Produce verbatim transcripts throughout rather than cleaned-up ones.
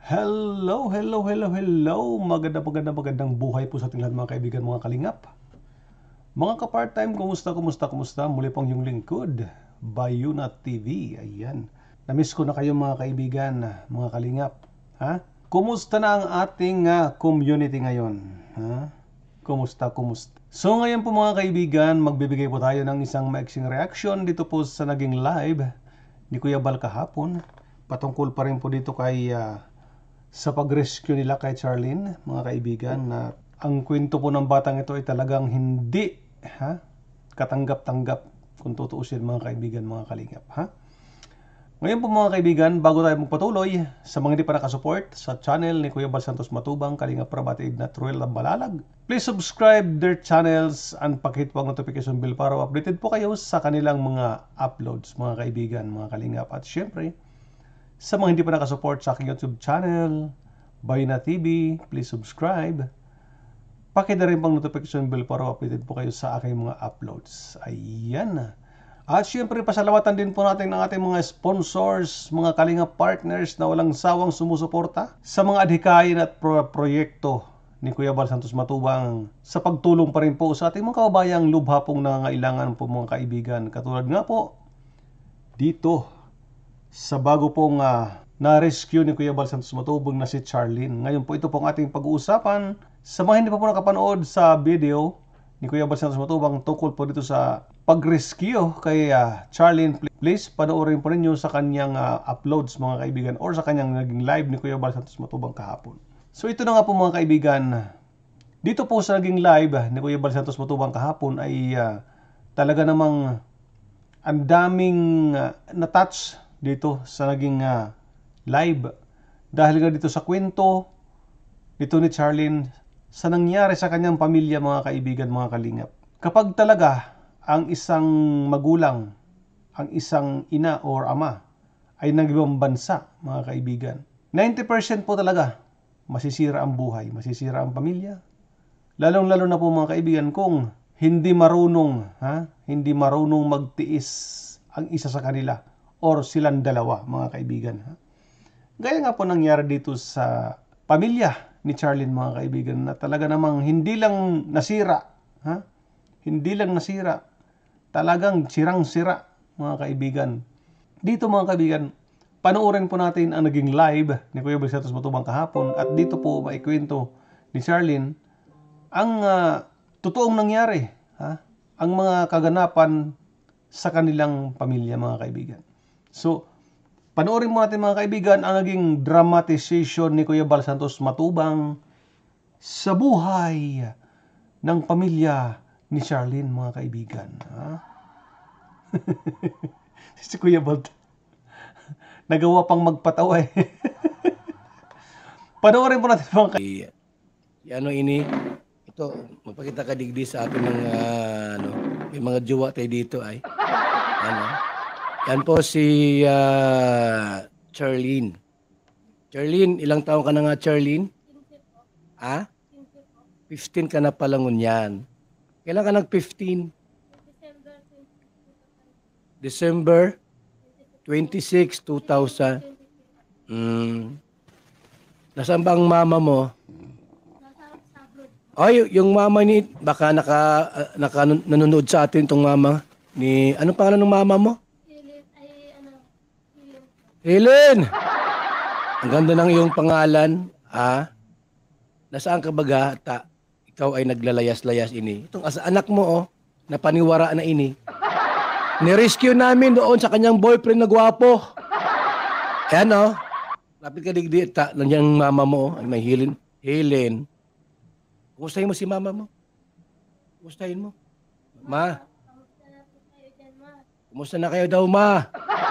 Hello, hello, hello, hello. Maganda, maganda, magandang buhay po sa ating lahat mga kaibigan, mga kalingap. Mga ka-part-time, kumusta, kumusta, kumusta? Muli pong yung lingkod, Bayuna T V. Ayan. Namiss ko na kayo mga kaibigan, mga kalingap. Ha? Kumusta na ang ating uh, community ngayon? Ha? Kumusta, kumusta? So ngayon po mga kaibigan, magbibigay po tayo ng isang maiksing reaction dito po sa naging live ni Kuya Bal kahapon. Patungkol pa rin po dito kay... Uh, sa pag-rescue nila kay Charlene, mga kaibigan, na ang kwento po ng batang ito ay talagang hindi ha, katanggap-tanggap kung tutuusin mga kaibigan, mga kalingap. Ha? Ngayon po mga kaibigan, bago tayo magpatuloy, sa mga hindi pa nakasupport sa channel ni Kuya Bal Santos Matubang, Kalingap Prab at Ignat Ruel Balalag, please subscribe their channels and pakihit po ang notification bell para updated po kayo sa kanilang mga uploads, mga kaibigan, mga kalingap. At syempre, sa mga hindi pa nakasupport sa aking YouTube channel, Bayuna T V, please subscribe. Pakita rin pang notification bell para updated po kayo sa aking mga uploads. Ayan. At syempre, pasalamatan din po natin ng ating mga sponsors, mga kalinga partners na walang sawang sumusuporta sa mga adhikain at pro- proyekto ni Kuya Bal Santos Matubang sa pagtulong pa rin po sa ating mga kababayang lubha pong nangangailangan po mga kaibigan. Katulad nga po, dito, sa bago pong uh, na-rescue ni Kuya Bal Santos Matubang na si Charlene. Ngayon po ito pong ating pag-uusapan. Sa mga hindi pa po nakapanood sa video ni Kuya Bal Santos Matubang tungkol po dito sa pag-rescue kay uh, Charlene, please panoorin po ninyo sa kanyang uh, uploads mga kaibigan or sa kanyang naging live ni Kuya Bal Santos Matubang kahapon. So ito na nga po mga kaibigan. Dito po sa naging live ni Kuya Bal Santos Matubang kahapon ay uh, talaga namang ang daming uh, na-touch dito sa naging uh, live dahil nga dito sa kwento dito ni Charlene sa nangyari sa kanyang pamilya mga kaibigan, mga kalingap. Kapag talaga ang isang magulang, ang isang ina or ama ay nag-ibang bansa mga kaibigan, ninety percent po talaga masisira ang buhay, masisira ang pamilya, lalong lalo na po mga kaibigan kung hindi marunong ha, hindi marunong magtiis ang isa sa kanila or silang dalawa, mga kaibigan. Ha? Gaya nga po nangyari dito sa pamilya ni Charlene, mga kaibigan, na talaga namang hindi lang nasira, ha? Hindi lang nasira, talagang sirang-sira, mga kaibigan. Dito, mga kaibigan, panoorin po natin ang naging live ni Kuya Bal Santos Matubang kahapon at dito po maikwento ni Charlene ang uh, totoong nangyari, ha? Ang mga kaganapan sa kanilang pamilya, mga kaibigan. So, panoorin mo natin mga kaibigan ang naging dramatization ni Kuya Bal Santos Matubang sa buhay ng pamilya ni Charlene, mga kaibigan. Ha? Si Kuya Bal nagawa pang magpatawa eh. Panoorin po natin mga kaibigan. Ano ini? Ito, magpakita ka digdi sa atin ng uh, ano, may mga jowa tayo dito ay. Ano? Yan po si uh, Charlene. Charlene, ilang taon ka na nga, Charlene? Ha? fifteen ka na palang yan. Kailan ka nag-fifteen? December twenty-six, two thousand. Mm. Nasaan ba ang mama mo? Ay, yung mama ni, baka naka, uh, naka nanonood sa atin tong mama. Ni, anong pangalan ng mama mo? Helen! Ang ganda ng iyong pangalan, ha? Nasaan ka baga, ta? Ikaw ay naglalayas-layas ini. Itong asa anak mo, oh, na paniwara na ini. Nirescue namin doon sa kanyang boyfriend na gwapo. Ayan, oh. Lapit ka digdi, ta, nandiyan mama mo, oh, ay may Helen. Helen. Kumustahin mo si mama mo? Kumustahin mo? Ma? Kumusta na kayo daw, ma?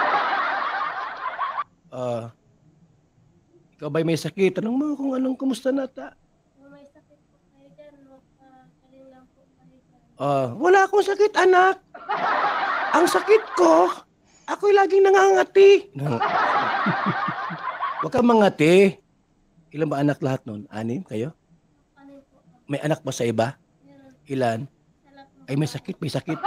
Uh, ikaw ba'y may sakit? Tanong mo kung anong kumusta na ta? May sakit po kayo dyan. Magpagaling lang po kayo dyan. Uh, wala akong sakit, anak. Ang sakit ko, ako'y laging nangangati. Huwag kang mangati. Ilan ba anak lahat nun? Anim kayo? Ano po? May anak ba sa iba? Meron. Ilan? Sa lahat ng Ay, may sakit, may sakit.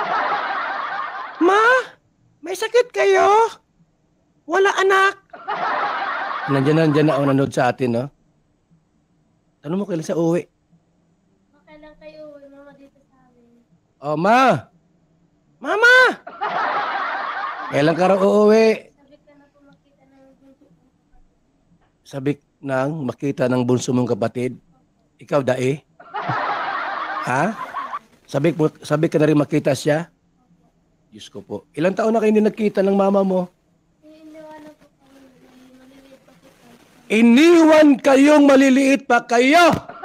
Ma, may sakit kayo? Wala anak. Nandiyan na, nandiyan na ako nanood sa atin, no? Tanong mo kailan sa uwi? Kailan kayo uwi, mama, dito sa amin? Oh, ma! Mama! Kailan ka raw uuwi? Sabi ka na po makita ng bunso kong kapatid. Sabi nang makita ng bunso mong kapatid. Ikaw, dae? Ha? Sabi, mo- sabi ka na rin makita siya? Diyos ko po. Ilang taon na kayo hindi nagkita ng mama mo? Iniiwanan po kami, may maliliit pa po kami. Iniwan kayong maliliit pa kayo!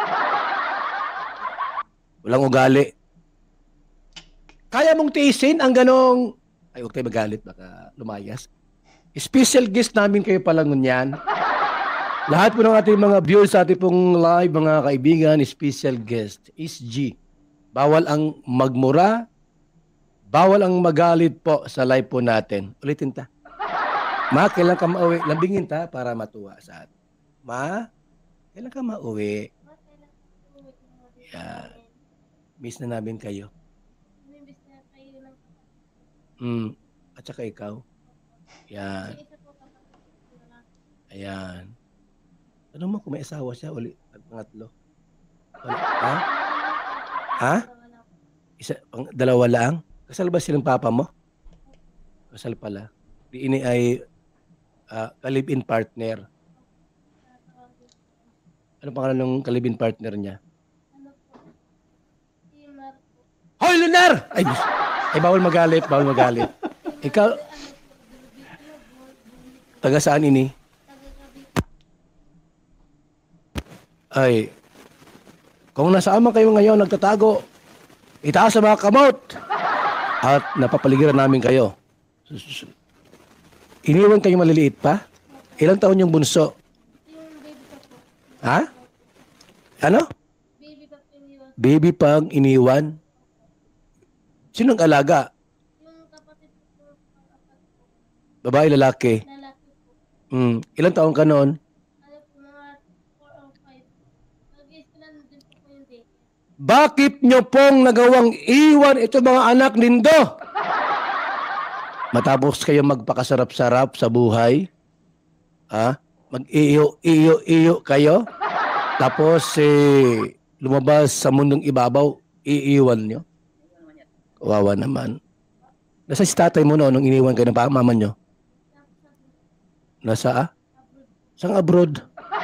Walang ugali. Kaya mong tiisin ang ganong... Ay, huwag tayo magalit, baka lumayas. Special guest namin kayo pala ngunyan. Lahat po ng ating mga viewers sa ating pong live, mga kaibigan, special guest, is G. Bawal ang magmura, bawal ang magalit po sa live po natin. Ulitin ta. Ma, kailan ka mauwi? Lambingin ta para matuwa sa atin. Ma, kailan ka mauwi? Ma, kailan kayo uwi, mama, dito sa Yan. amin? Miss na namin kayo. Namimiss na kayo ng kapatid. Mm. At saka ikaw. Yan. Kasi isa po kapatid ko na lang. Ayan. Ano mo kung may asawa siya uli ang pangatlo? Wala. Ha? Ha? Wala po. Isa, pang, dalawa lang? Kasal ba silang papa mo? Kasal pala. Di ini ay uh, kalib-in partner. Tatawagin ko. Ano pangalan ng kalib-in partner niya? Ano po? Si Mar po. Hoy, Lunar! Ay, Diyos. Ay, bawal magalit, bawal magalit. Ikaw, Ano po? Bilibid na po. taga saan ini? Taga-Cavite. Ay, kung nasaan man kayo ngayon nagtatago, itaas sa mga kamot at napapaligiran namin kayo. Iniwan kayo maliliit pa? Ilang taon yung bunso? Yung baby pa po. Ha? Ano? Baby pa po iniwan. Baby pang iniwan? Sinong alaga? Yung kapatid ko po, pang-apat po. Babae, lalaki? Lalaki po. Hmm. Ilang taon ka noon? Ano po, mga four or five. Nag-i-islan din po po yung day. Bakit nyo pong nagawang iwan ito mga anak nindo? Matapos kayo magpakasarap-sarap sa buhay, ha? Mag-iyo-iyo-iyo kayo, tapos eh, lumabas sa mundong ibabaw, iiwan nyo. Kawawa naman. Nasa si tatay mo no, nung iniwan kayo ng pa- mama nyo? Nasa, ah? Saan abroad?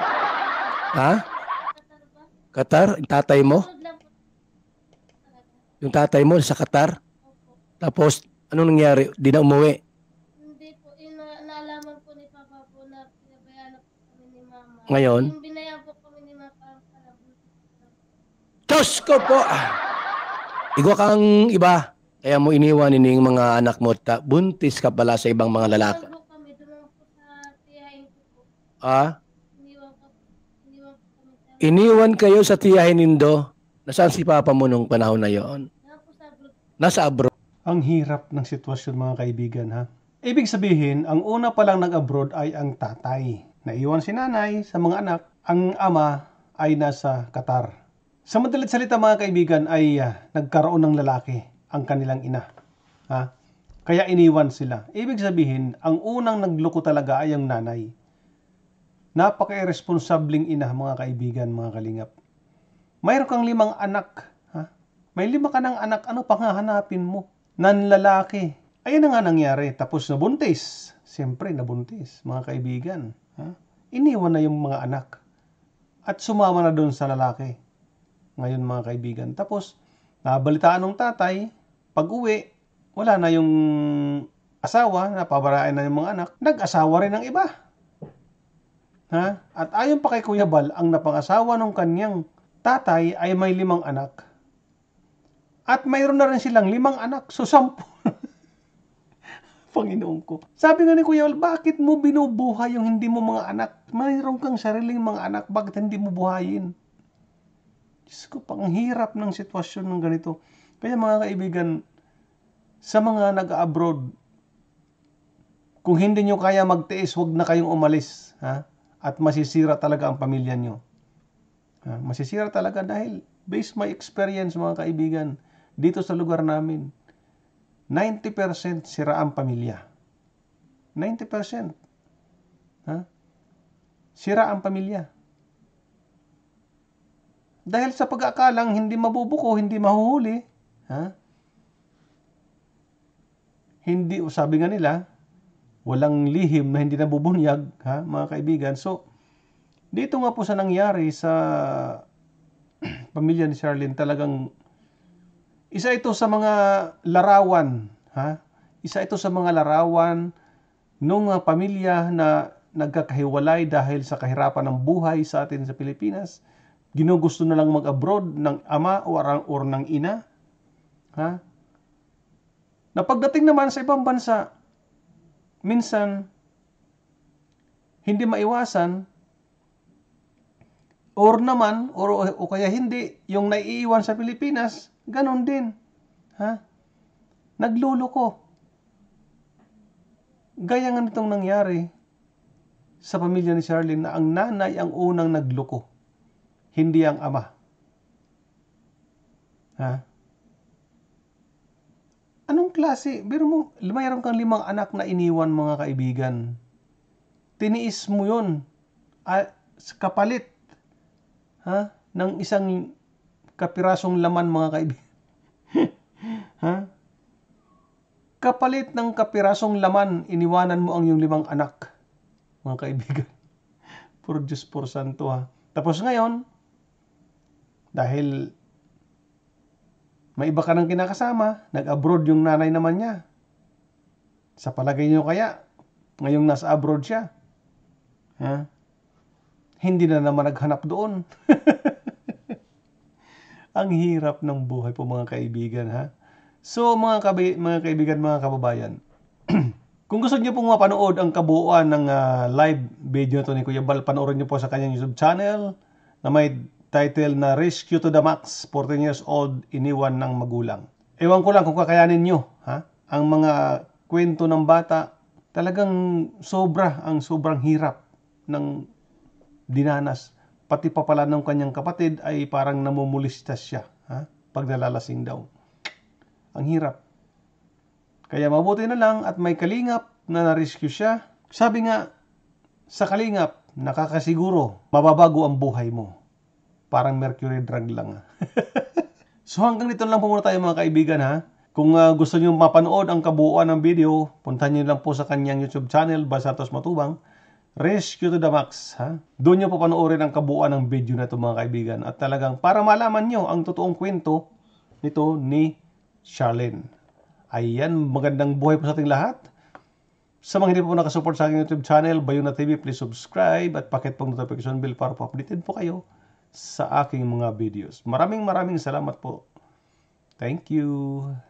Ha? Qatar ba? Qatar? Yung tatay mo? Sunod lang po. Talaga. Yung tatay mo sa Qatar? Opo. Tapos, anong nangyari? Di na umuwi. Hindi po, yung na- naalaman po ni Papa po na pinabayaan na po kami ni Mama. Ngayon? Yung binayaan po kami ni Mama parang kalabot. Diyos ko po! Igwa kang iba. Kaya mo iniwan ining mga anak mo. Ta, buntis ka pala sa ibang mga lalaki. Iniwan po kami, doon po sa tiyahin ko po. Ah? Iniwan po, iniwan po kami sa... Iniwan kayo sa tiyahin nindo. Nasaan si papa mo nung panahon na yon? Yan po sa abroad. Nasa abroad. Ang hirap ng sitwasyon mga kaibigan ha. Ibig sabihin, ang una pa lang nag-abroad ay ang tatay. Naiwan si nanay sa mga anak. Ang ama ay nasa Qatar. Sa madalit salita mga kaibigan ay ah, nagkaroon ng lalaki ang kanilang ina. Ha? Kaya iniwan sila. Ibig sabihin, ang unang nagloko talaga ay ang nanay. Napaka-irresponsabling ina mga kaibigan, mga kalingap. Mayroon kang limang anak. Ha? May lima ka ng anak, ano pang hahanapin mo? Nanlalaki. Ayan na nga nangyari. Tapos nabuntis. Siyempre, nabuntis, mga kaibigan. Ha? Iniwan na yung mga anak. At sumama na doon sa lalaki. Ngayon, mga kaibigan. Tapos, nabalitaan ng tatay, pag uwi, wala na yung asawa, napabaraan na yung mga anak. Nag-asawa rin ng iba. Ha? At ayon pa kay Kuya Bal, ang napangasawa ng kanyang tatay ay may limang anak. At mayroon na rin silang limang anak. So, sampu. Panginoon ko. Sabi nga ni Kuya Bal, bakit mo binubuhay yung hindi mo mga anak? Mayroon kang sariling mga anak. Bakit hindi mo buhayin? Diyos ko, pang hirap ng sitwasyon ng ganito. Kaya mga kaibigan, sa mga nag-abroad, kung hindi nyo kaya magtiis, huwag na kayong umalis. Ha? At masisira talaga ang pamilya nyo. Ha? Masisira talaga dahil based my experience mga kaibigan, dito sa lugar namin, ninety percent sira ang pamilya. ninety percent. Ha? sira ang pamilya. Dahil sa pag-aakalang hindi mabubuko, hindi mahuhuli, ha? Hindi, sabi nga nila, walang lihim na hindi nabubunyag, ha, mga kaibigan. So, dito nga po sa nangyari sa pamilya ni Charlene, talagang isa ito sa mga larawan, ha? Isa ito sa mga larawan ng uh, pamilya na nagkakahiwalay dahil sa kahirapan ng buhay sa atin sa Pilipinas. Ginugusto na lang mag-abroad ng ama o, or ng ina. Ha? Na pagdating naman sa ibang bansa, minsan hindi maiwasan or naman or o kaya hindi yung naiiwan sa Pilipinas, ganon din. Ha? Nagluloko. Gaya nga nitong nangyari sa pamilya ni Charlene na ang nanay ang unang nagloko, hindi ang ama. Ha? Anong klase? Biro mo, mayroon kang limang anak na iniwan, mga kaibigan. Tiniis mo yun. Ah, kapalit. Ha? Ng isang kapirasong laman, mga kaibigan. Ha? Kapalit ng kapirasong laman, iniwanan mo ang iyong limang anak, mga kaibigan. Por Diyos, por Santo, ha? Tapos ngayon, dahil may iba ka nang kinakasama, nag-abroad yung nanay naman niya. Sa palagay niyo kaya, ngayong nasa abroad siya, ha? Hindi na naman naghanap doon. Ang hirap ng buhay po, mga kaibigan, ha? So, mga, kabi- mga kaibigan, mga kababayan, kung gusto niyo pong mapanood ang kabuuan ng uh, live video to ni Kuya Bal, panoorin niyo po sa kanyang YouTube channel na may title na Rescue to the Max, fourteen years old, iniwan ng magulang. Ewan ko lang kung kakayanin nyo, ha? Ang mga kwento ng bata, talagang sobra, ang sobrang hirap ng dinanas. Pati pa pala ng kanyang kapatid ay parang namumulistas siya, ha? Pag nalalasing daw. Ang hirap. Kaya mabuti na lang at may kalingap na na-rescue siya. Sabi nga, sa kalingap, nakakasiguro, mababago ang buhay mo. Parang mercury drug lang. Ha? So hanggang dito lang po muna tayo, mga kaibigan, ha. Kung uh, gusto niyo mapanood ang kabuuan ng video, puntahan niyo lang po sa kanyang YouTube channel, Bal Santos Matubang, Rescue to the Max. Ha? Doon niyo po panoorin ang kabuuan ng video na ito, mga kaibigan. At talagang para malaman niyo ang totoong kwento nito ni Charlene. Ayan, magandang buhay po sa ating lahat. Sa mga hindi po nakasupport sa aking YouTube channel, Bayuna T V, please subscribe at pakit pong notification bell para po updated po kayo sa aking mga videos. Maraming maraming salamat po. Thank you.